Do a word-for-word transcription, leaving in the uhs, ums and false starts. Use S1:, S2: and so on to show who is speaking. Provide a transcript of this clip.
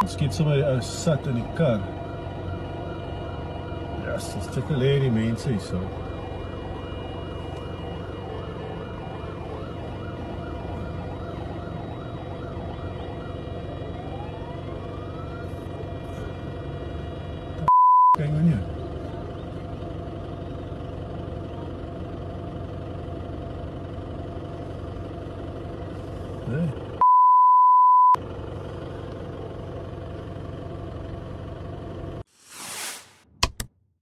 S1: Skiet sommer die ou sat in die kar. Ja, dis stukke lê die mense hier so. Kijk maar nie. Nee.